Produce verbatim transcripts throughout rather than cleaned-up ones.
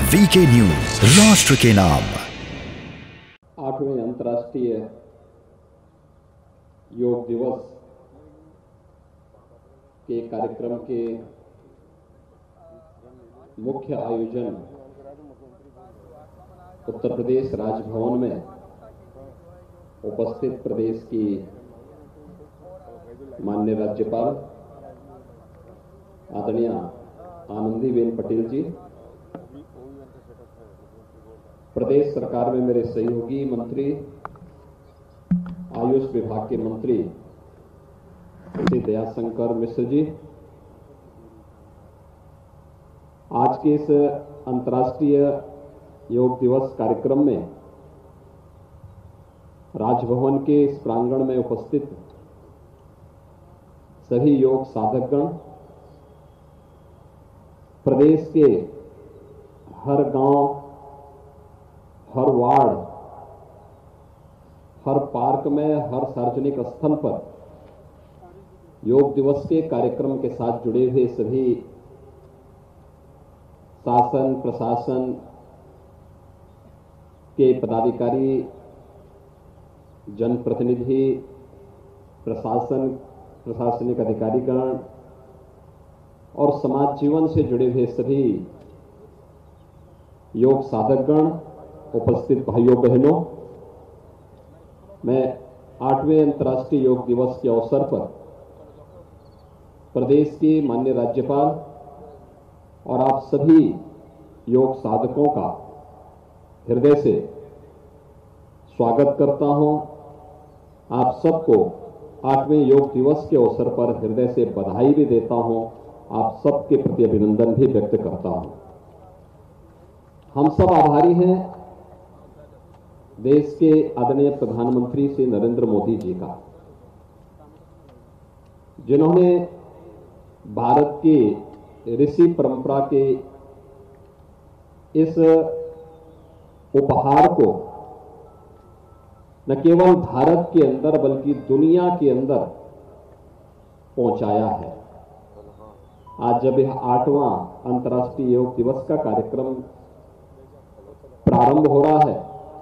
VK news, राष्ट्र के नाम। आठवें अंतर्राष्ट्रीय योग दिवस के कार्यक्रम के मुख्य आयोजन उत्तर प्रदेश राजभवन में उपस्थित प्रदेश की माननीय राज्यपाल आदरणीय आनंदीबेन पटेल जी, प्रदेश सरकार में मेरे सहयोगी मंत्री, आयुष विभाग के मंत्री श्री दयाशंकर मिश्र जी, आज के इस अंतर्राष्ट्रीय योग दिवस कार्यक्रम में राजभवन के इस प्रांगण में उपस्थित सभी योग साधकगण, प्रदेश के हर गांव, हर वार्ड, हर पार्क में, हर सार्वजनिक स्थल पर योग दिवस के कार्यक्रम के साथ जुड़े हुए सभी शासन प्रशासन के पदाधिकारी, जनप्रतिनिधि, प्रशासन प्रशासनिक अधिकारीगण और समाज जीवन से जुड़े हुए सभी योग साधकगण, उपस्थित भाइयों बहनों, मैं आठवें अंतर्राष्ट्रीय योग दिवस के अवसर पर प्रदेश के माननीय राज्यपाल और आप सभी योग साधकों का हृदय से स्वागत करता हूं। आप सबको आठवें योग दिवस के अवसर पर हृदय से बधाई भी देता हूं। आप सबके प्रति अभिनंदन भी व्यक्त करता हूं। हम सब आभारी हैं देश के आदरणीय प्रधानमंत्री श्री नरेंद्र मोदी जी का, जिन्होंने भारत की ऋषि परंपरा के इस उपहार को न केवल भारत के अंदर बल्कि दुनिया के अंदर पहुंचाया है। आज जब यह आठवां अंतर्राष्ट्रीय योग दिवस का कार्यक्रम प्रारंभ हो रहा है,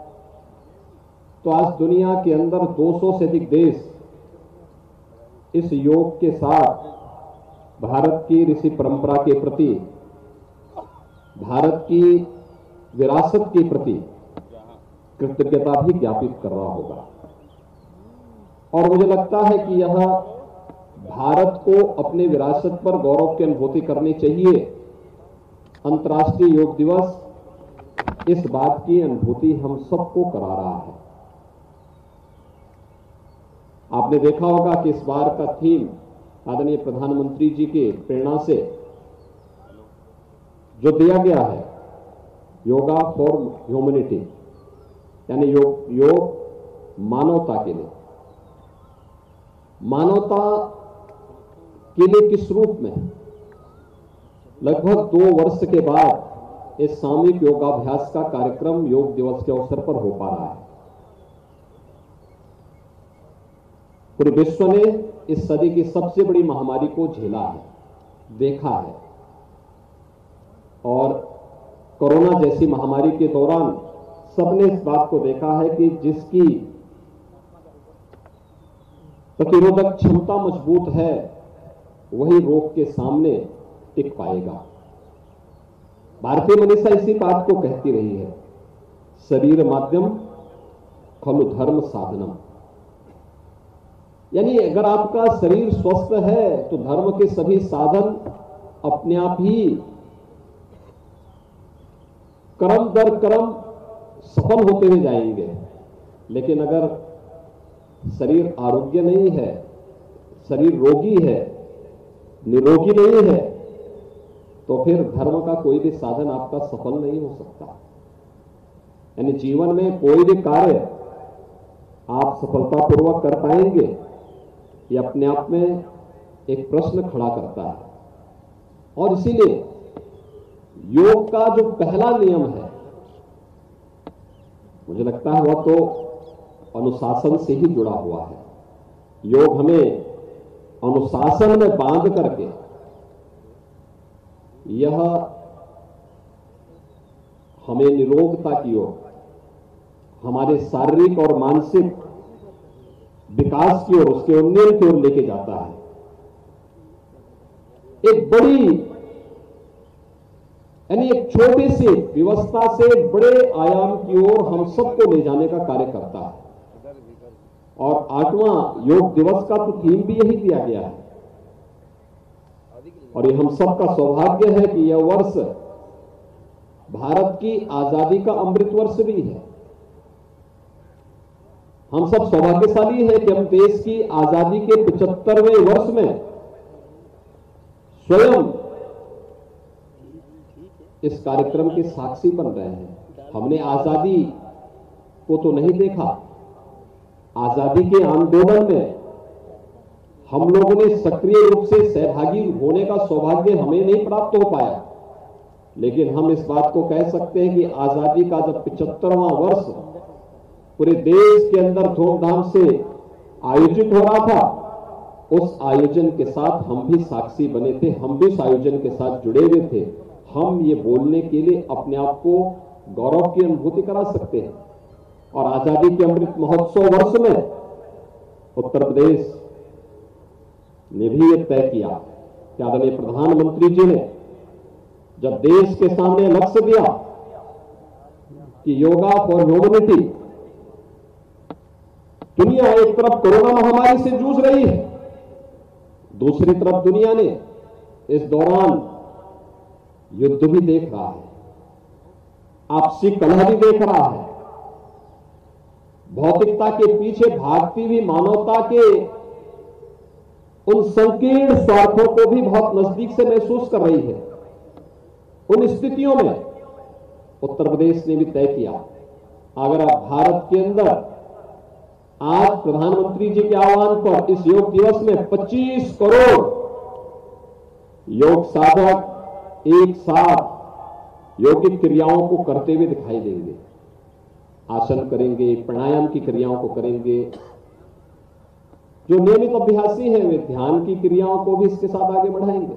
तो आज दुनिया के अंदर दो सौ से अधिक देश इस योग के साथ भारत की ऋषि परंपरा के प्रति, भारत की विरासत के प्रति कृतज्ञता भी ज्ञापित कर रहा होगा। और मुझे लगता है कि यह भारत को अपने विरासत पर गौरव की अनुभूति करनी चाहिए। अंतर्राष्ट्रीय योग दिवस इस बात की अनुभूति हम सबको करा रहा है। आपने देखा होगा कि इस बार का थीम आदरणीय प्रधानमंत्री जी के प्रेरणा से जो दिया गया है, योगा फॉर ह्यूमैनिटी, यानी योग योग मानवता के लिए। मानवता के लिए किस रूप में? लगभग दो वर्ष के बाद इस सामूहिक योगाभ्यास का कार्यक्रम योग दिवस के अवसर पर हो पा रहा है। पूरे विश्व ने इस सदी की सबसे बड़ी महामारी को झेला है, देखा है, और कोरोना जैसी महामारी के दौरान सबने इस बात को देखा है कि जिसकी प्रतिरोधक क्षमता मजबूत है वही रोग के सामने टिक पाएगा। भारतीय मनीषा इसी बात को कहती रही है, शरीर माध्यम खलु धर्म साधनम, यानी अगर आपका शरीर स्वस्थ है तो धर्म के सभी साधन अपने आप ही कर्म दर कर्म सफल होते हुए जाएंगे। लेकिन अगर शरीर आरोग्य नहीं है, शरीर रोगी है, निरोगी नहीं है, तो फिर धर्म का कोई भी साधन आपका सफल नहीं हो सकता। यानी जीवन में कोई भी कार्य आप सफलतापूर्वक कर पाएंगे, ये अपने आप में एक प्रश्न खड़ा करता है। और इसीलिए योग का जो पहला नियम है, मुझे लगता है वह तो अनुशासन से ही जुड़ा हुआ है। योग हमें अनुशासन में बांध करके यह हमें निरोगता की ओर, हमारे शारीरिक और मानसिक विकास की ओर, उसके उन्नयन की ओर लेके जाता है। एक बड़ी यानी एक छोटे से व्यवस्था से बड़े आयाम की ओर हम सबको ले जाने का कार्य करता है। और आठवां योग दिवस का तो थीम भी यही दिया गया है। और ये हम सबका सौभाग्य है कि यह वर्ष भारत की आजादी का अमृत वर्ष भी है। हम सब सौभाग्यशाली हैं कि हम देश की आजादी के पचहत्तरवें वर्ष में स्वयं इस कार्यक्रम के साक्षी बन रहे हैं। हमने आजादी को तो नहीं देखा, आजादी के आंदोलन में हम लोगों ने सक्रिय रूप से सहभागी होने का सौभाग्य हमें नहीं प्राप्त हो पाया, लेकिन हम इस बात को कह सकते हैं कि आजादी का जब पचहत्तरवां वर्ष पूरे देश के अंदर धूमधाम से आयोजित हो रहा था, उस आयोजन के साथ हम भी साक्षी बने थे, हम भी उस आयोजन के साथ जुड़े हुए थे। हम ये बोलने के लिए अपने आप को गौरव की अनुभूति करा सकते हैं। और आजादी के अमृत महोत्सव वर्ष में उत्तर प्रदेश ने भी ये तय किया कि आदरणीय प्रधानमंत्री जी ने जब देश के सामने लक्ष्य दिया कि योगा फॉर ह्यूमैनिटी, दुनिया एक तरफ कोरोना महामारी से जूझ रही है, दूसरी तरफ दुनिया ने इस दौरान युद्ध भी देख रहा है, आपसी कलह भी देख रहा है, भौतिकता के पीछे भागती हुई मानवता के उन संकीर्ण स्वार्थों को भी बहुत नजदीक से महसूस कर रही है। उन स्थितियों में उत्तर प्रदेश ने भी तय किया, अगर आप भारत के अंदर आज प्रधानमंत्री जी के आह्वान पर इस योग दिवस में पच्चीस करोड़ योग साधक एक साथ योगिक क्रियाओं को करते हुए दिखाई देंगे, आसन करेंगे, प्राणायाम की क्रियाओं को करेंगे। जो नियमित अभ्यासी हैं वे ध्यान की क्रियाओं को भी इसके साथ आगे बढ़ाएंगे।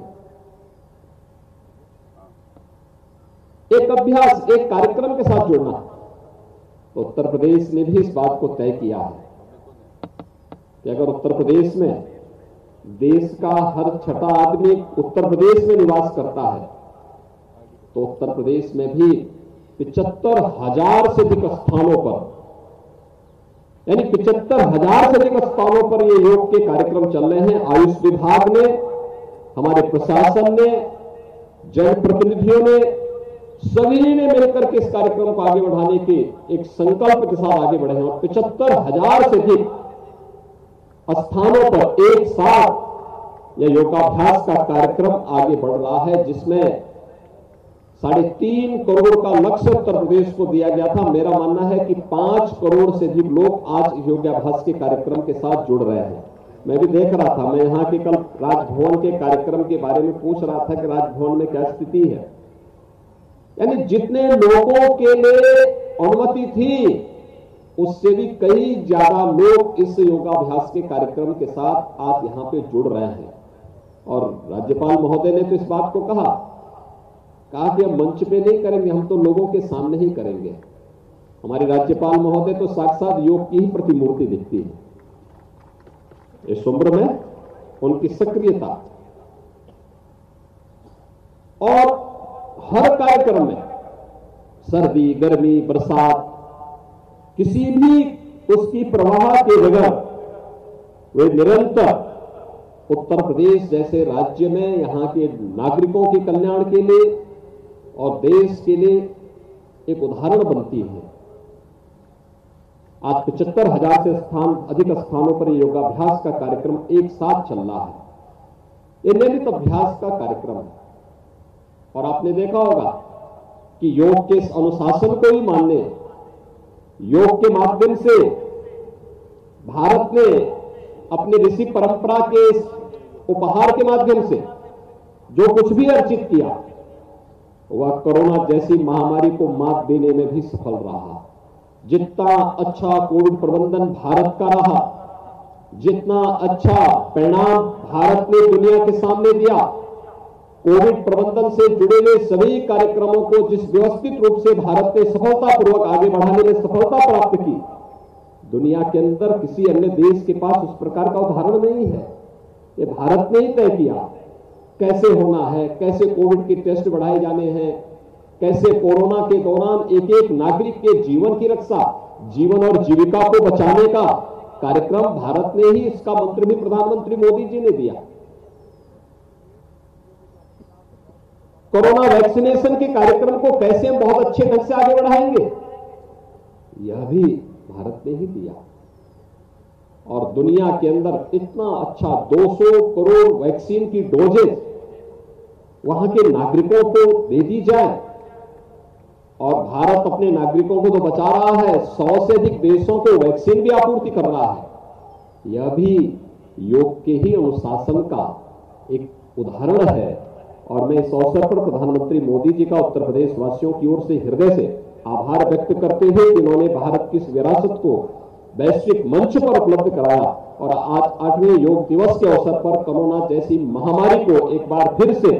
एक अभ्यास, एक कार्यक्रम के साथ जुड़ना, तो उत्तर प्रदेश ने भी इस बात को तय किया है कि अगर उत्तर प्रदेश में देश का हर छठा आदमी उत्तर प्रदेश में निवास करता है, तो उत्तर प्रदेश में भी पिचहत्तर हजार से अधिक स्थानों पर, यानी पिचहत्तर हजार से अधिक स्थानों पर ये योग के कार्यक्रम चल रहे हैं। आयुष विभाग ने, हमारे प्रशासन ने, जनप्रतिनिधियों ने, सभी ने मिलकर के इस कार्यक्रम को आगे बढ़ाने के एक संकल्प के साथ आगे बढ़े हैं। और पिचहत्तर हजार से अधिक स्थानों पर एक साथ यह योगाभ्यास का कार्यक्रम आगे बढ़ रहा है, जिसमें साढ़े तीन करोड़ का लक्ष्य उत्तर प्रदेश को दिया गया था। मेरा मानना है कि पांच करोड़ से अधिक लोग आज योगाभ्यास के कार्यक्रम के साथ जुड़ रहे हैं। मैं भी देख रहा था, मैं यहां के कल राजभवन के कार्यक्रम के बारे में पूछ रहा था कि राजभवन में क्या स्थिति है। यानी जितने लोगों के लिए अनुमति थी, उससे भी कई ज्यादा लोग इस योगाभ्यास के कार्यक्रम के साथ आज यहां पे जुड़ रहे हैं। और राज्यपाल महोदय ने तो इस बात को कहा कहा कि हम मंच पे नहीं करेंगे, हम तो लोगों के सामने ही करेंगे। हमारे राज्यपाल महोदय तो साक्षात योग की ही प्रतिमूर्ति दिखती है। इस उम्र में उनकी सक्रियता और हर कार्यक्रम में सर्दी, गर्मी, बरसात, किसी भी उसकी प्रवाह के बगैर वे निरंतर उत्तर प्रदेश जैसे राज्य में यहां के नागरिकों के कल्याण के लिए और देश के लिए एक उदाहरण बनती है। आज पचहत्तर हजार से स्थान अधिक स्थानों पर योगाभ्यास का कार्यक्रम एक साथ चल रहा है। यह नियमित अभ्यास का कार्यक्रम है। और आपने देखा होगा कि योग के इस अनुशासन को ही मानने, योग के माध्यम से भारत ने अपनी ऋषि परंपरा के इस उपहार के माध्यम से जो कुछ भी अर्जित किया, वह कोरोना जैसी महामारी को मात देने में भी सफल रहा। जितना अच्छा कोविड प्रबंधन भारत का रहा, जितना अच्छा परिणाम भारत ने दुनिया के सामने दिया, कोविड प्रबंधन से जुड़े हुए सभी कार्यक्रमों को जिस व्यवस्थित रूप से भारत ने सफलतापूर्वक आगे बढ़ाने में सफलता प्राप्त की, दुनिया के अंदर किसी अन्य देश के पास उस प्रकार का उदाहरण नहीं है। ये भारत ने ही तय किया कैसे होना है, कैसे कोविड के टेस्ट बढ़ाए जाने हैं, कैसे कोरोना के दौरान एक एक नागरिक के जीवन की रक्षा, जीवन और जीविका को बचाने का कार्यक्रम भारत ने ही, इसका मंत्र भी प्रधानमंत्री मोदी जी ने दिया। कोरोना वैक्सीनेशन के कार्यक्रम को कैसे हम बहुत अच्छे ढंग से आगे बढ़ाएंगे, यह भी भारत ने ही दिया। और दुनिया के अंदर इतना अच्छा दो सौ करोड़ वैक्सीन की डोजेज वहां के नागरिकों को दे दी जाए, और भारत अपने नागरिकों को तो बचा रहा है, सौ से अधिक देशों को वैक्सीन भी आपूर्ति कर रहा है। यह भी योग के ही अनुशासन का एक उदाहरण है। और मैं इस अवसर पर प्रधानमंत्री मोदी जी का उत्तर प्रदेश वासियों की ओर से हृदय से आभार व्यक्त करते हुए कि उन्होंने भारत की इस विरासत को वैश्विक मंच पर उपलब्ध कराया, और आज आठवें योग दिवस के अवसर पर कोरोना जैसी महामारी को एक बार फिर से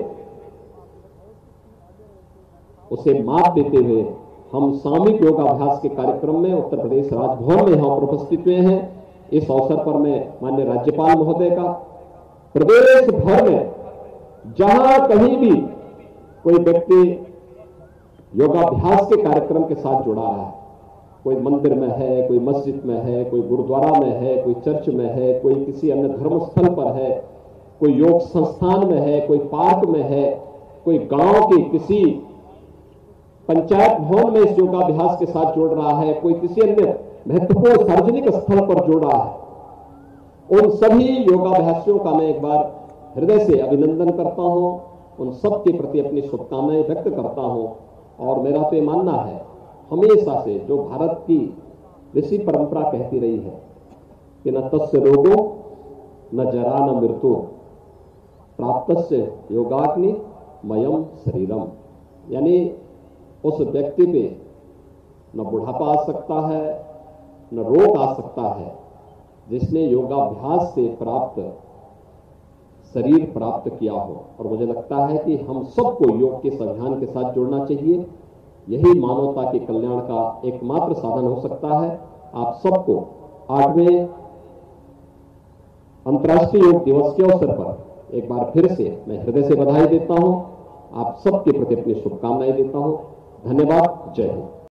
उसे मात देते हुए हम सामूहिक योगाभ्यास के कार्यक्रम में उत्तर प्रदेश राजभवन में यहां पर उपस्थित हुए हैं। इस अवसर पर मैं माननीय राज्यपाल महोदय का प्रदेश भर में जहां कहीं भी कोई व्यक्ति योगाभ्यास के कार्यक्रम के साथ जुड़ा रहा है, कोई मंदिर में है, कोई मस्जिद में है, कोई गुरुद्वारा में है, कोई चर्च में है, कोई किसी अन्य धर्म स्थल पर है, कोई योग संस्थान में है, कोई पार्क में है, कोई गांव के किसी पंचायत भवन में इस योगाभ्यास के साथ जुड़ रहा है, कोई किसी अन्य महत्वपूर्ण सार्वजनिक स्थल पर जुड़ रहा है, उन सभी योगाभ्यासियों का मैं एक बार हृदय से अभिनंदन करता हूं, उन सब के प्रति अपनी शुभकामनाएं व्यक्त करता हूं। और मेरा तो मानना है, हमेशा से जो भारत की ऋषि परंपरा कहती रही है कि न तस्य रोगो न जरा न मृत्यु प्राप्तस्य योगाग्नि मयम शरीरम, यानी उस व्यक्ति पे न बुढ़ापा आ सकता है, न रोग आ सकता है, जिसने योगाभ्यास से प्राप्त शरीर प्राप्त किया हो। और मुझे लगता है कि हम सबको योग के इस अभियान के साथ जुड़ना चाहिए। यही मानवता के कल्याण का एकमात्र साधन हो सकता है। आप सबको आठवें अंतर्राष्ट्रीय योग दिवस के अवसर पर एक बार फिर से मैं हृदय से बधाई देता हूं। आप सबके प्रति अपनी शुभकामनाएं देता हूं। धन्यवाद। जय हिंद।